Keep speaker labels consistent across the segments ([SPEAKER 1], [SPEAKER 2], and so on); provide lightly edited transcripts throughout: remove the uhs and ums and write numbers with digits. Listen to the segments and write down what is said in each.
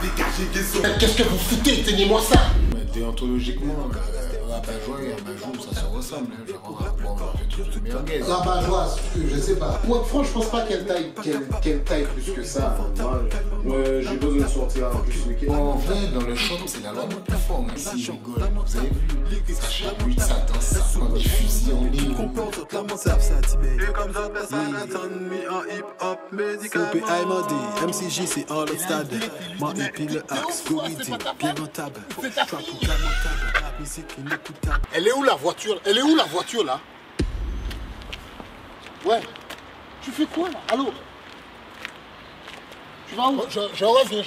[SPEAKER 1] Qu'est-ce que vous foutez? Éteignez-moi ça.
[SPEAKER 2] Déontologiquement, rabat-joie et abat-joue, ça se ressemble. Hein. Genre, on fait tous de merguez.
[SPEAKER 1] Rabat-joie, je sais pas. Moi, franchement, je pense pas qu'elle taille plus que ça. Moi, j'ai besoin de sortir en plus ce week-end.
[SPEAKER 2] Bon, en vrai, dans le shop, c'est la loi du plus fort. Mais si rigole, vous avez vu, ça chabute, ça danse, ça prend des fusils en ligne.
[SPEAKER 3] CPI m'a dit, MCJ c'est en le stade. Moi et puis le axe, Gouridi, bien notable.
[SPEAKER 1] Elle est où la voiture? Elle est où la voiture là? Ouais. Tu fais quoi là? Allô? Tu vas où? Je reviens.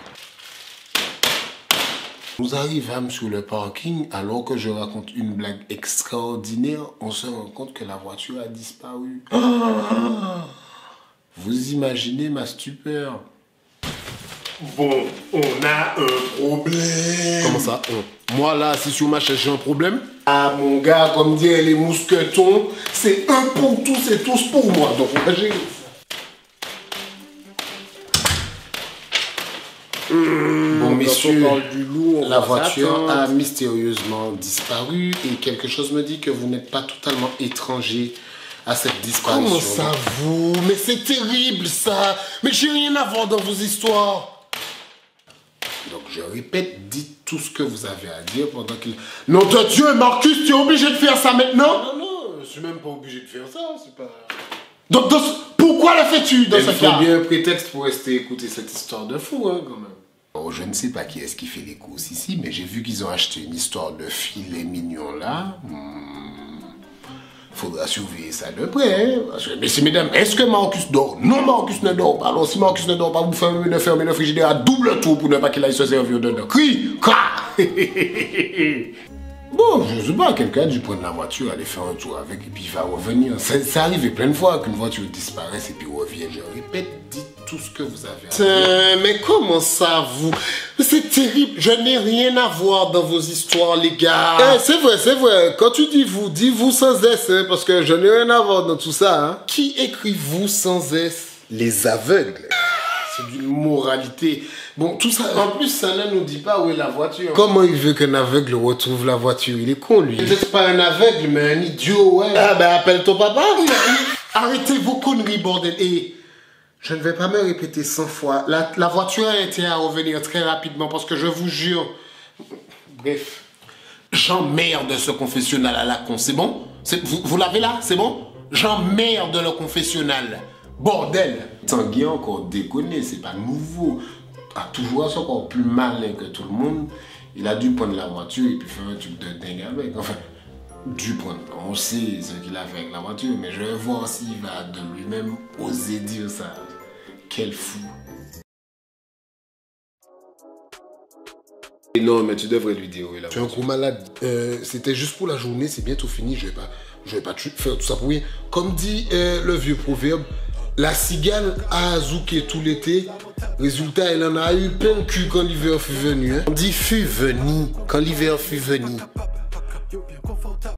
[SPEAKER 2] Nous arrivâmes sur le parking alors que je raconte une blague extraordinaire. On se rend compte que la voiture a disparu. Vous imaginez ma stupeur.
[SPEAKER 1] Bon, on a un problème.
[SPEAKER 2] Comment ça? Moi là, si sur ma chaise j'ai un problème?
[SPEAKER 1] Ah mon gars, comme dirait les mousquetons, c'est un pour tous et tous pour moi. Donc on va gérer ça.
[SPEAKER 2] Bon messieurs,
[SPEAKER 1] du loup,
[SPEAKER 2] la voiture a mystérieusement disparu et quelque chose me dit que vous n'êtes pas totalement étranger à cette disparition.
[SPEAKER 1] Comment ça vous? Mais c'est terrible ça. Mais j'ai rien à voir dans vos histoires.
[SPEAKER 2] Donc je répète, dites tout ce que vous avez à dire pendant qu'il...
[SPEAKER 1] Nom de Dieu, Marcus, tu es obligé de faire ça maintenant?
[SPEAKER 2] Non, je suis même pas obligé de faire ça, c'est pas...
[SPEAKER 1] Donc pourquoi le fais-tu dans ce cas?
[SPEAKER 2] Il faut bien un prétexte pour rester écouter cette histoire de fou, hein, quand même. Oh, je ne sais pas qui est-ce qui fait les courses ici, mais j'ai vu qu'ils ont acheté une histoire de filet mignon là. Faudra surveiller ça de près. Hein? Messieurs, mesdames, est-ce que Marcus dort? Non, Marcus ne dort pas. Alors, si Marcus ne dort pas, vous fermez le frigidaire à double tour pour ne pas qu'il aille se servir dedans. Crie! Bon, je ne sais pas, quelqu'un a dû prendre la voiture, aller faire un tour avec, et puis il va revenir. Ça arrive plein de fois qu'une voiture disparaisse et puis revienne. Je répète, dites tout ce que vous avez à dire.
[SPEAKER 1] Mais comment ça, vous? C'est terrible, je n'ai rien à voir dans vos histoires, les gars.
[SPEAKER 3] C'est vrai. Quand tu dis vous sans S, hein, parce que je n'ai rien à voir dans tout ça. Hein.
[SPEAKER 1] Qui écrit vous sans S?
[SPEAKER 3] Les aveugles.
[SPEAKER 2] C'est d'une moralité. Bon, tout ça, en plus, ça ne nous dit pas où est la voiture.
[SPEAKER 3] Comment il veut qu'un aveugle retrouve la voiture? Il est con, lui.
[SPEAKER 2] Peut-être pas un aveugle, mais un idiot, ouais.
[SPEAKER 3] Ah, ben appelle ton papa.
[SPEAKER 1] Arrêtez vos conneries, bordel. Et je ne vais pas me répéter 100 fois. La voiture a intérêt à revenir très rapidement parce que je vous jure... Bref.
[SPEAKER 2] J'emmerde ce confessionnal à la con, c'est bon? Vous l'avez là, c'est bon? J'emmerde le confessionnal. Bordel! Tanguy a encore déconné, c'est pas nouveau. A toujours c'est encore plus malin que tout le monde. Il a dû prendre la voiture et puis faire un truc de dingue avec. Enfin, dû prendre. On sait ce qu'il a fait avec la voiture, mais je vais voir s'il va de lui-même oser dire ça. Quel fou!
[SPEAKER 3] Non, mais tu devrais lui dire, oui, là.
[SPEAKER 1] Tu es un gros malade. C'était juste pour la journée, c'est bientôt fini. Je vais pas faire tout ça pour rien. Comme dit le vieux proverbe, la cigale a zouké tout l'été. Résultat, elle en a eu plein de cul quand l'hiver fut venu. Hein.
[SPEAKER 2] On dit fut venu quand l'hiver fut venu.